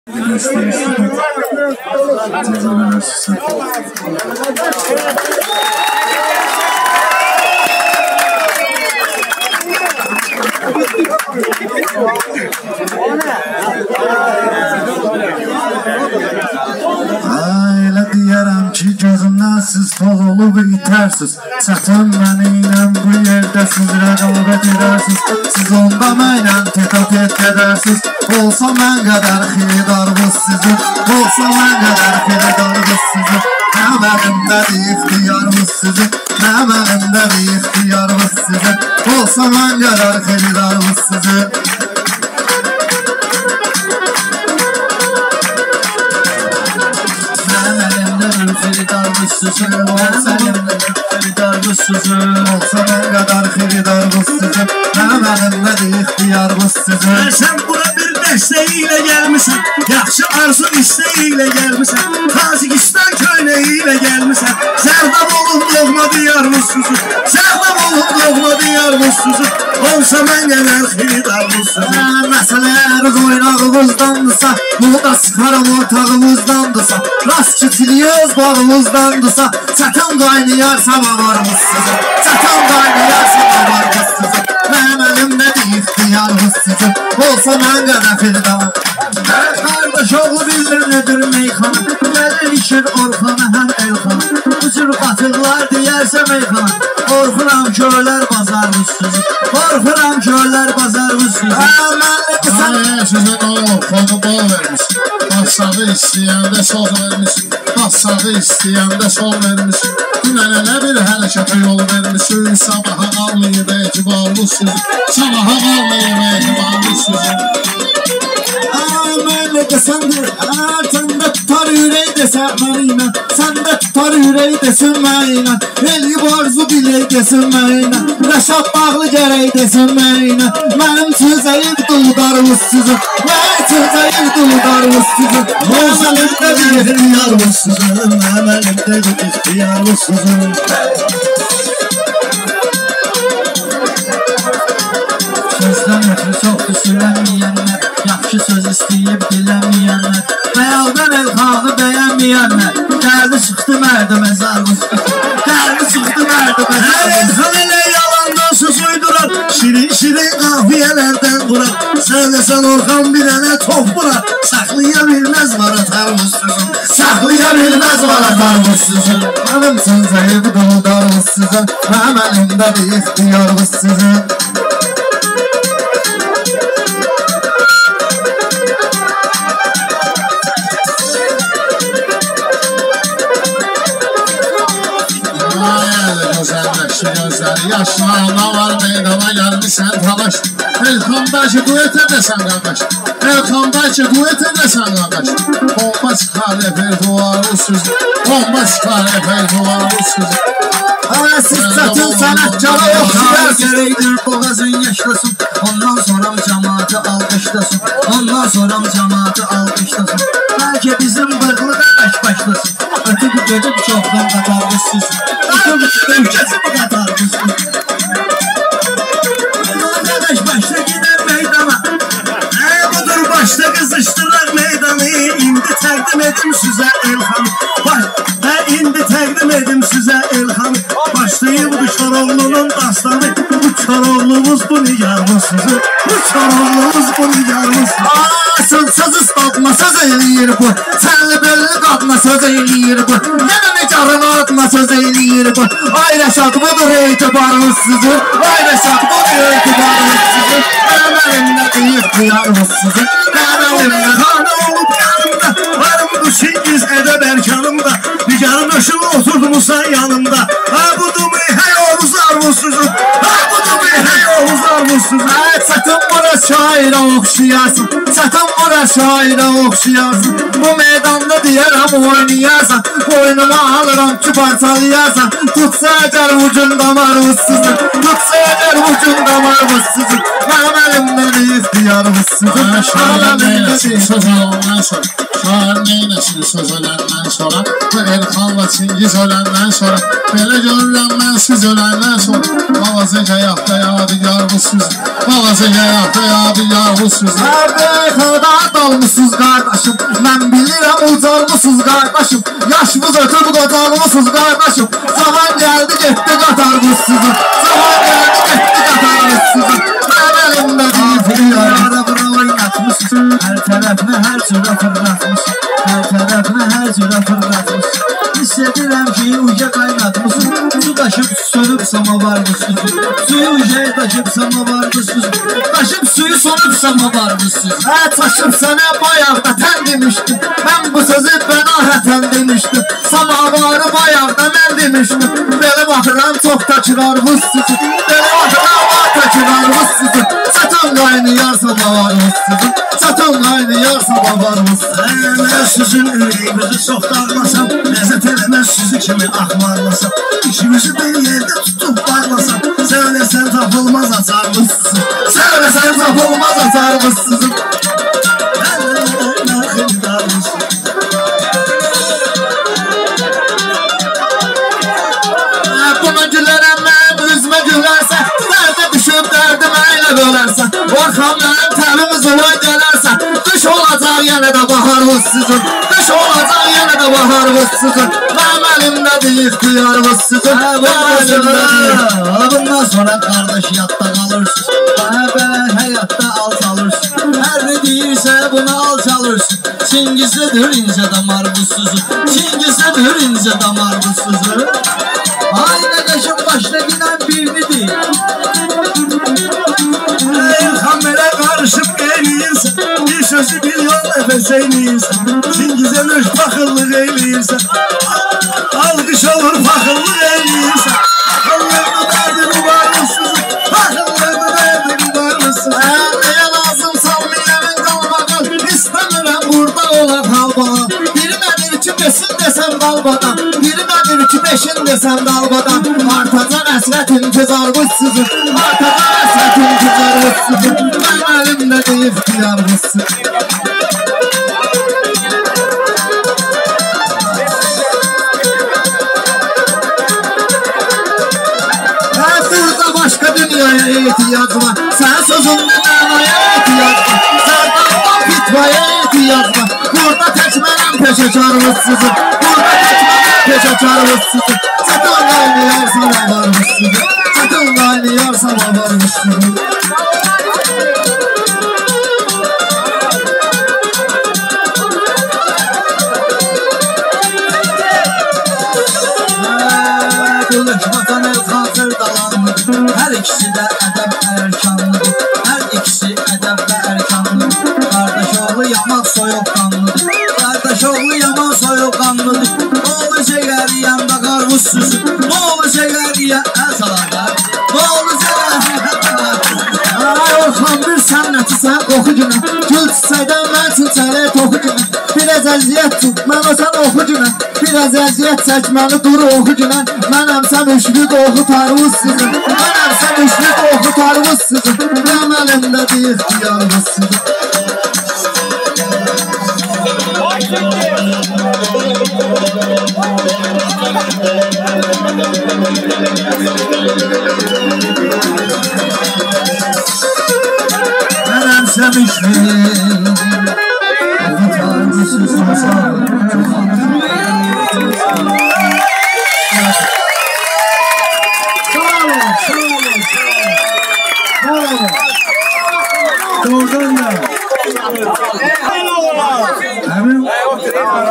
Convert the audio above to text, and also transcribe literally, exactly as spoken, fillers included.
Elə deyərəm ki, gözümdən siz toz olub itərsiniz. Çətin mənimlə bu yerdə siz rəqabət edərsiniz. Siz onda mənlə tet-a-tet gedərsiniz. Olsa mən qədər xiridarvız sizin, olsa mən qədər xiridarvız sizin. Nə mənimdədir ixtiyarvız sizin, nə mənimdədir ixtiyarvız sizin. Olsa mən qədər xiridarvız sizin. Xiridarvız sizin, olsa mən qədər xiridarvız sizin. Nə mənimdədir ixtiyarvız sizin. Sən bura bir dəstəyi ilə gəlmişsən, yaxşı arzu istəyi ilə gəlmişsən, Tacikistan köynəyi ilə gəlmişsən. Zərdab olub doğma diyarvız sizin, zərdab olub doğma diyarvız sizin. Olsa mən qədər xiridarvız sizin. Məsələr qoynağımızdandırsa, buğda sıxarım ortağımızdandırsa, rast küçülüyüz bağımızdandırsa, çətin qaynayarsa bavarımız sizin, çətin qaynayarsa bavarımız sizin. Mənim əlimdədir ixtiyarvız sizin, olsa mən qədər xiridarvız. Qardaş oğlu bilir nedir meyxana, gəlir işir Orxana həm Elxana. Bu cür qatıqlar deyərsə meyxana, qorxuram köylər bazarvız sizin, qorxuram köylər bazarvız sizin. Hayır, sizə nə olub, xonu bol vermiş, basağı istəyəndə sol vermiş, basağı istəyəndə sol vermiş. Dünənə nə bir hərəkətə yol vermişsin, sabaha qalmayıb etibarlı sizin, sabaha qalmayıb etibarlı sizin. Mənlə desəndir, səndə tutar ürək desə mənimlə, səndə tutar ürək desin mənimlə, elib arzu bilək desin mənimlə, rəşad bağlı gərək desin mənimlə. Mənim üçün zəif duldarvız sizin, mənim üçün zəif duldarvız sizin. Olsa əlimdədir ixtiyarvız sizin, mənim əlimdədir ixtiyarvız sizin. Sözdən ötürü çox düşünəməyənlər, yaxşı söz istəyib diləməyənlər, Bəyaldan Elxanı bəyənməyənlər, gəldi çıxdı mərdə məzarvız, gəldi çıxdı mərdə məzarvız. Elxan elə yalandan söz uydurar, şirin-şirin qafiyələrdən qurar. Söyləsən Orxan bir dənə top vurar, saxlaya bilməz var atarvız sizin, saxlaya bilməz var atarvız sizin. Mənim üçün zəif duldarvız sizin, mənim əlimdədir ixtiyarvız sizin. Yaşlı ana var meydana gelmişsən talaş. Elxan bəlkə duet edəsən qardaş, Elxan bəlkə duet edəsən qardaş. Bomba çıxar repertuarı sizin, bomba çıxar repertuarı sizin. Siz çətin sənətkara oxşayar, gərəkdir boğazın yaşlasın, ondan sonra cəmaatı alqışlasın, ondan sonra cəmaatı alqışlasın. Bəlkə bizim bığlı qardaş başlasın, ötüb gedib çoxdan qatarvız sizin, ötüb dövkəsib qatarvız sizin. Qardaş başla gider meydana, budur başla qızışdıraq meydanı. İndi təqdim edim sizə Elxan, indi təqdim edim sizə Elxan. Başlayıb bu Koroğlunun dastanı, bu Koroğlumuz bu nigarvız sizin, bu Koroğlumuz bu nigarvız sizin. Söz istadına söz eyləyir bu, sənli belli qadına söz eyləyir bu, yenə nigarın adına söz eyləyir bu. Ay Rəşad budur etibarımız sizin, ay Rəşad budur etibarımız sizin. Mənim əlimdədir ixtiyarımız sizin, mənim əlimdə xanə olub yanımda, varım bu Çingiz ədəb ərkanımda, nigarın öşüğü oturdumusan yanımda. Ha budur mu hey oğuz arvuz sizin, ha budur mu hey oğuz arvuz sizin. Çətin bura şairə oxşayarsın, çətin bura şairə oxşayarsın. Bu meydanda deyərəm oynayarsan, boynuma alıram ki parçalayarsan. Tutsa əgər ucun damarvız sizin, tutsa Eğer ucunda varmış sizin, benim elimden ihtiyarımız sizin. Şair neylesin söz olandan sonra, şair neylesin söz ölenden sonra, bu Erkan'la Çingiz ölenden sonra, belə görürəm mən siz ölenden sonra, Balazı həyatda yadigar bu siz, Balazı həyatda yadigar bu siz. Nerede kadar dalmışsınız kardeşim, ben bilirim ucalmışsınız kardeşim, yaşımız ötüp kocarmışsınız kardeşim, zaman geldi gitti katarmış sizin, zaman geldi gitti katarmış sizin, benim elimde ihtiyarımız. Her tarafına her cüra fırlatmış, her tarafına her cüra fırlatmış. Hissediyorum ki uca kaynatmışsın, su taşıp sönüp samovarmışsın. Suyu ucaya taşıp samovarmışsın, taşıp suyu sonup samovarmışsın. Ha taşıp sana bayağıda ten demiştim, ben bu sözü benaheten demiştim. Samavarı bayağıda ben demiştim, beni bakıran çok da çırarmış sizin, beni bakıran var da çırarmış sizin. Satın kaynayar samavarmış sizin, satın kaynayar samavarmış sizin. Ben sizin ürəyimizi çox dağlasam, ləzzət eləməz sizi kimi axmarlasam. İşimizi bir yerde tutup bağlasam, söylesen tapılmaz açarmışsın. Söylesen tapılmaz açarmışsın. Buna gülərəm mən, üzmə gülərsə, dərdə düşüb dərdim əylə bölərsə, Orxan mənim təlimiz olay gələrsə, qış olacaq yenə də baharımız sizin, qış olacaq yenə də baharımız sizin, mənim əlimdədir ixtiyarımız sizin, mənim əlimdədir. Bundan sonra kardeş yatta kalırsın, bana böyle hayatta alçalırsın. Her ne değilse bunu alçalırsın. Çingiz'dedir ince damar bu sızı, Çingiz'dedir ince damar bu sızı. Aynı kaşın başına giden birini değil. Elham böyle karışıp eğliyirsen, bir sözü bir yol nefes eğliyirsen, Çingiz'e müş fakırlık eğliyirsen, alkış olur fakırlık eğliyirsen, fakırlık derdini varmışsın, fakırlık derdini varmışsın. Neye lazım salmayanın kalmadan, İstemiyorum burada olan halbalan. Birine bir iki besin desem dalbadan, birine bir iki beşin desem dalbadan. Artacan əsrət intizarımız sizin, artacan əsrət intizarımız sizin, benim elimde de ihtiyarımız sizin. Burada başka dünyaya ihtiyaç var, sen sözünde mənaya ihtiyaç var, Sərdandan fitvaya ihtiyaç var. Burada tək mənəm peşəkarımız sizin, burada tək mənəm peşəkarımız sizin. Çətin qaynayarsa varmış sizin, çətin qaynayarsa varmış sizin. Qılış vatan el xazır dalanlıdır, her ikisi de edeb erkanlıdır, her ikisi edeb ve erkanlıdır. Kardeş oğlu yaman soyuqqanlıdır, kardeş oğlu yaman soyuqqanlıdır. Oğlu şeker yanda karpuz süzür, oğlu şeker ya el salarlar, oğlu şeker Ay Orxan bir sənnəti sən oxu günə, gül çiçəkdən mən çiçəli toxu günə. Biraz əziyyət tut, mən o sən oxu günə, biraz əziyyət çəkməli dur oxu günə. Mənəm sən üçlük oxutarımız sizin, mənəm sən üçlük oxutarımız sizin, mənim əlimdədir ixtiyarımız sizin. Mənəm sən üçlük oxutarımız sizin. Doğrudan da. Hemen